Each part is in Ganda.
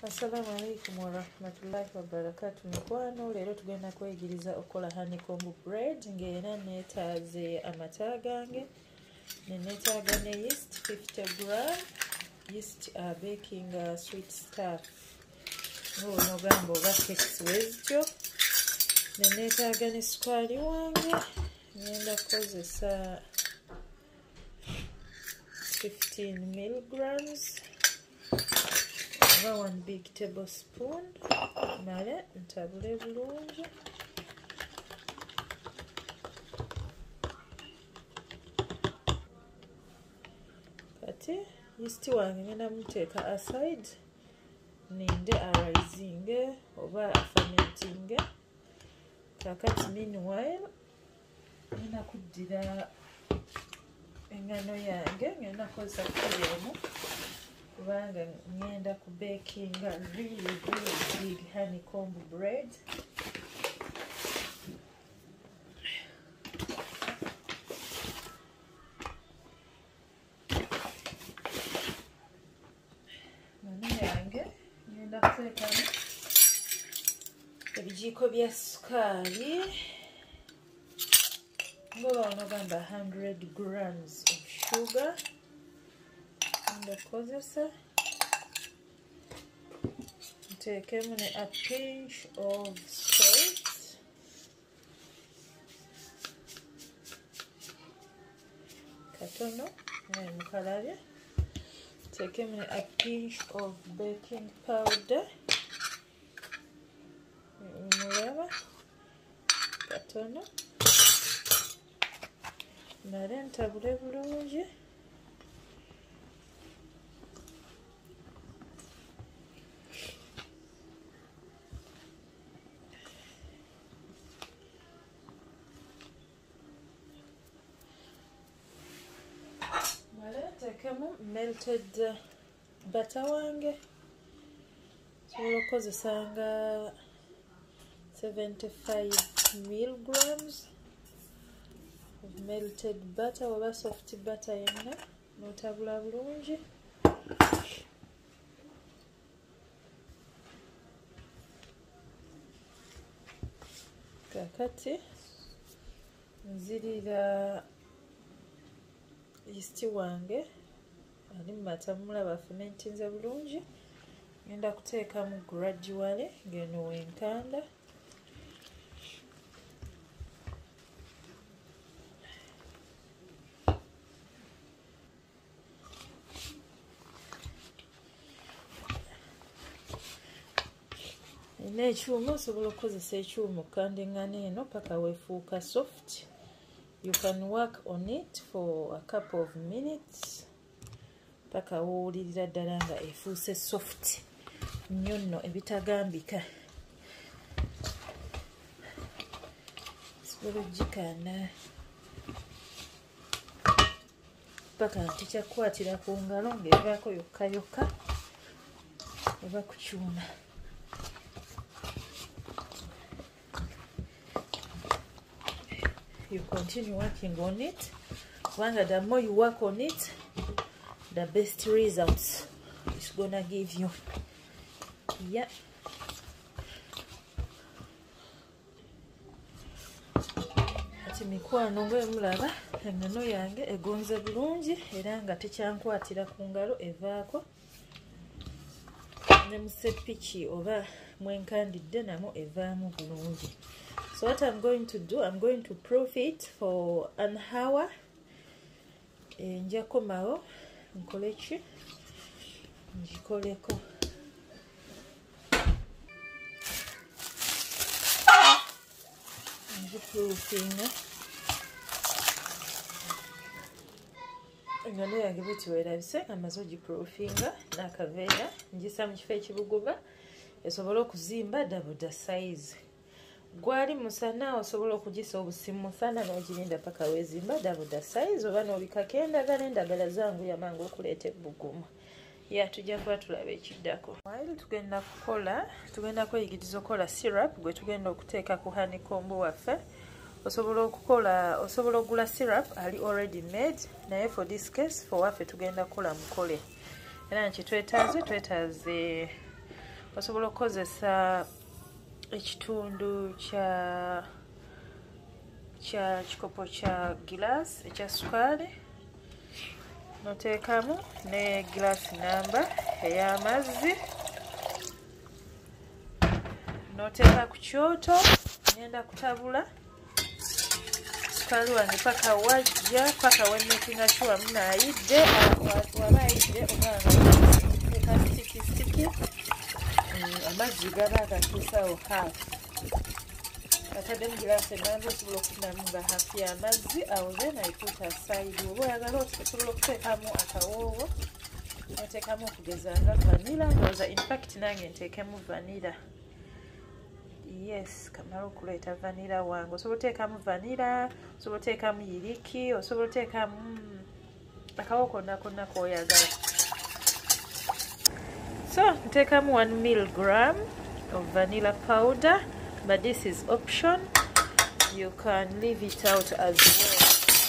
Assalamu alaikum wa rahmatullahi wa barakatuh. Mikwano leero tugenda kwegiriza okukola honeycomb bread ng'era neetaaze amata gange neetaaga ne yeast 50 gram yeast baking sweet stuff ng'onogamba oba cakes wezityo neetaaga ne sukaali wange ngenda kukozesa 15 milligrams about 1 big tablespoon. Male ntabule bulungi. Kati yeast wange ngenda muteeka aside ninde arising oba fermenting. Kakati meanwhile ngenda kuddira engano yange ngenda kukozesa kulemu kubanga ngenda ku baking really big honeycomb bread. Ngano yange ngenda kuteekamu ebijiiko bya sukaali ngoba onogamba 100 grams of sugar. Ndakozesa nteekemu ne a pinch of salt katono mukalabye, nteekemu ne a pinch of baking powder mulaba katono, male ntabule bulungi. Nteekemu melted butter wange, nsobola okukozesa nga 75 milligrams of melted butter oba soft butter yenna, n'otabula bulungi. Kakati nzirira yeast wange ali mu mata mulaba fermentinze bulungi. Ngenda kuteekamu gradually ng'eno wenkanda. Nina ekyuma, osobola okukozesa ekyuma okukanda engano eno paka weefuuka soft. You can work on it for a couple of minutes paka woowulirira ddala nga efuuse soft nnyo nno ebitagambika. Osobola ogikanda paka nti kyakwatira ku ngalo ng'evaako yokka yokka oba ku kyuma. You continue working on it. The more you work on it, the best results it's gonna give you. Yeah. Ati mikwano ng'emulaba engano yange egonze bulungi era nga tekyankwatira ku ngalo evaako. Ne musepiki oba mwenkandidde namo evaamu bulungi. So what I'm going to do, I'm going to proof it for an hour. Nja komawo nkole ki? Ngikoleko. Ngiproofinga. Engano yange bweti weerabise amaze ogiproofinga n'akaveera ngisa mu kifo ekibuguba esobole okuzimba double size. Gwali musana osobola okugisa obusimu musana n'ogirinda paka weezimba double size oba n'obikako endagala, endagala zangu yamangu okuleeta ebbugumu. Tujja kuba tulaba ekiddako. While tugenda kweyigiriza okukola syrup gwe tugenda okuteeka ku honeycomb waffe. Osobola okugula syrup ali already made, naye for this case for waffe tugenda kukola mukole. Era nkitwetaaze osobola okukozesa ekitundu kya kikopo kya gilaasi ekya sukaali noteekamu ne gilaasi namba ey'amazzi noteeka ku kyoto. Ngenda kutabula sukaali wange paka wajja paka wemekinga sure munayidde waba ayidde omwana teeka sitiki amazzi gaba agatuusaawo haafu ataddemu gilaasi enamba osobola okufunamu nga haafu y'amazzi awo then ayikuuta sayidi. Oba oyagala osobola okuteekamu akawoowo noteekamu okugeza nga vanilla ndowooza infact nange nteekemu vanilla. Yes, kamala okuleeta vanilla wange osobola oteekamu vanilla, osobola oteekamu yiriki, osobola oteekamu akawo konna konna k'oyagala. So nteekamu 1 milligram of vanilla powder, but this is option. You can leave it out as well.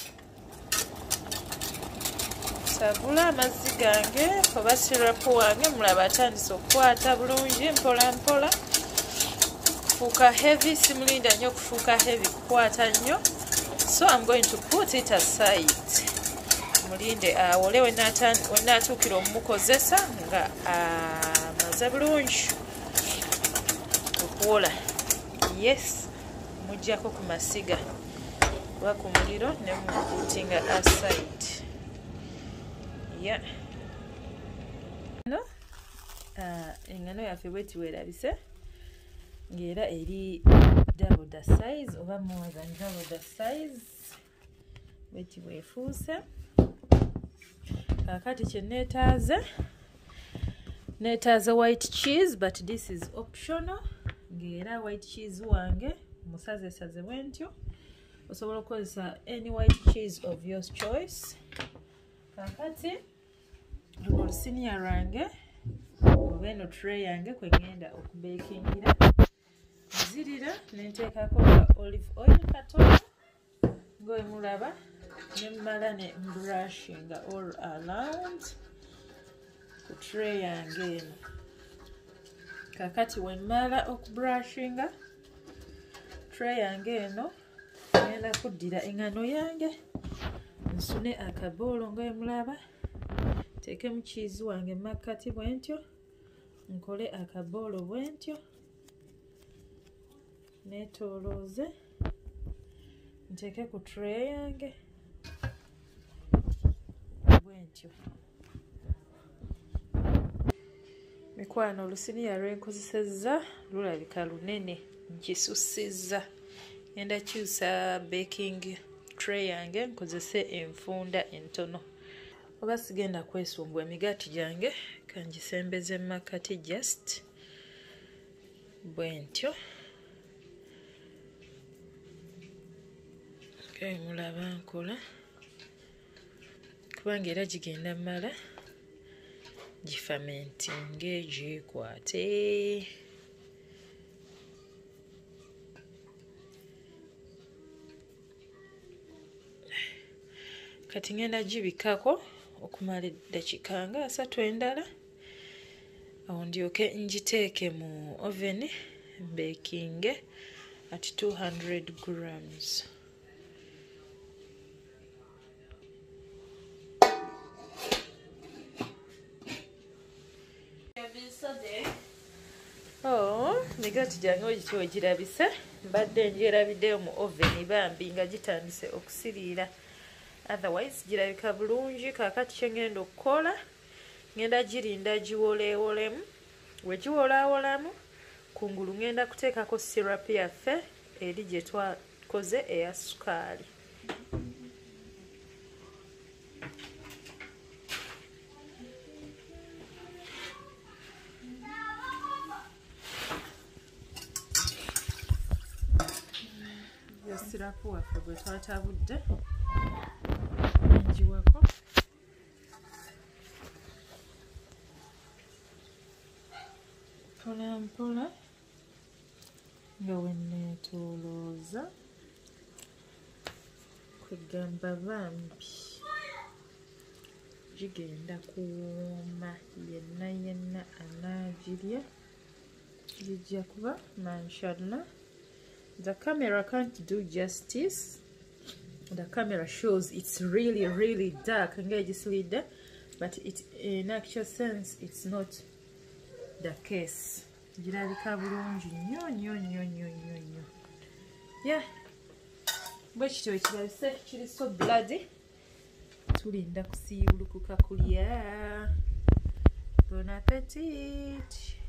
Sabula amazzi gange oba sirapu wange mulaba atandise okukwata bulungi mpola mpola. Kufuuka heavy, simulinda nnyo okufuuka heavy kukwata nnyo. So I'm going to put it aside. Mulinde awole wenaatuukira omumukozesa nga amaze bulungi okuwola. Yes, mujjako ku masiga oba ku muliro ne mukutinga aside. Yeah. Engano yaffe bweti weerabise ng'era eri double the size oba more than double the size bweti bwefuuse. Kakati kye neetaaze white cheese, but this is optional. Ng'era white cheese wange musazesaze bwentyo. Osobola okukozesa any white cheese of your choice. Kakati luno lusiniya lwange oba eno tray yange kwe ngenda okubekingira. Nzirira nenteekako olive oil katono ng'omulaba ne mmala ne brushinga all around ku tray yange eno. Kakati wemmala okubrushinga tray yange eno ngenda kuddira engano yange nsune akaboolo ng'omulaba teekemu cheese wange makkati bwentyo nkole akaboolo bwentyo neetoolooze nteeke ku tray yange bwentyo. Mikwano olusiniya lwenkozesezza lulabika lunene nkisussizza. Ngenda kyusa baking tray yange nkozese enfunda entono. Oba sigenda kwesumbwa emigaati gyange kangisembeze makkati just bwentyo. Mulaba nkola kubanga era gigenda mmala gifamentinge gyekwate. Kati ngenda gibikako okumala eddakiika nga 3 endala awo ndyoke ngiteeke mu oven bakinge at 200 grams. Migaati gyange ogityo wegirabise mbadde ngyerabiddeyo mu oven bambi nga gitandise okusiriira. Otherwise girabika bulungi. Kakati kye ngenda okukola ngenda girinda giwoleewolemu. We giwolaawolamu kungulu ngenda kuteekako syrup yaffe eri gye twakoze eya sukaali. Sirapu waffe gwe twatabudde ngiwako mpola mpola nga wenneetoolooza kwegamba bambi gigenda kuwooma yenna anaagirya zijja kuba mashallah. The camera can't do justice. The camera shows it's really dark ng'egisilidde, but in actual sense it's not the case. Girabika bulungi nnyo. Yeah, bwe kityo ekirabise kiri so bloody. Tulinda kusiibulukuka kulya. Bon appetit.